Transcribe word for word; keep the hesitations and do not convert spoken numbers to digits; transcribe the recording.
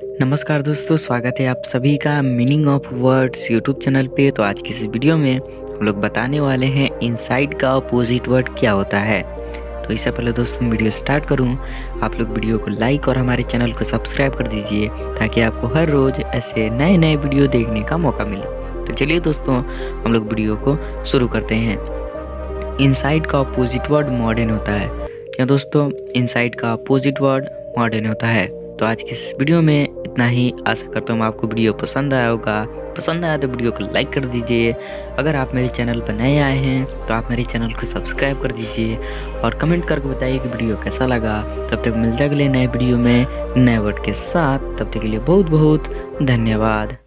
नमस्कार दोस्तों, स्वागत है आप सभी का meaning of words YouTube channel पे। तो आज की इस वीडियो में हम लोग बताने वाले हैं इनसाइड का अपोजिट वर्ड क्या होता है। तो इससे पहले दोस्तों वीडियो स्टार्ट करूं, आप लोग वीडियो को लाइक और हमारे चैनल को सब्सक्राइब कर दीजिए ताकि आपको हर रोज़ ऐसे नए नए वीडियो देखने का मौका मिले। तो चलिए दोस्तों, हम लोग वीडियो को शुरू करते हैं। इनसाइड का अपोजिट वर्ड मॉडर्न होता है। क्या दोस्तों, इनसाइड का अपोजिट वर्ड मॉडर्न होता है। तो आज की इस वीडियो में इतना ही। आशा करता हूँ आपको वीडियो पसंद आया होगा। पसंद आया तो वीडियो को लाइक कर दीजिए। अगर आप मेरे चैनल पर नए आए हैं तो आप मेरे चैनल को सब्सक्राइब कर दीजिए और कमेंट करके बताइए कि वीडियो कैसा लगा। तब तक मिलते अगले नए वीडियो में नए वर्ड के साथ। तब तक के लिए बहुत बहुत धन्यवाद।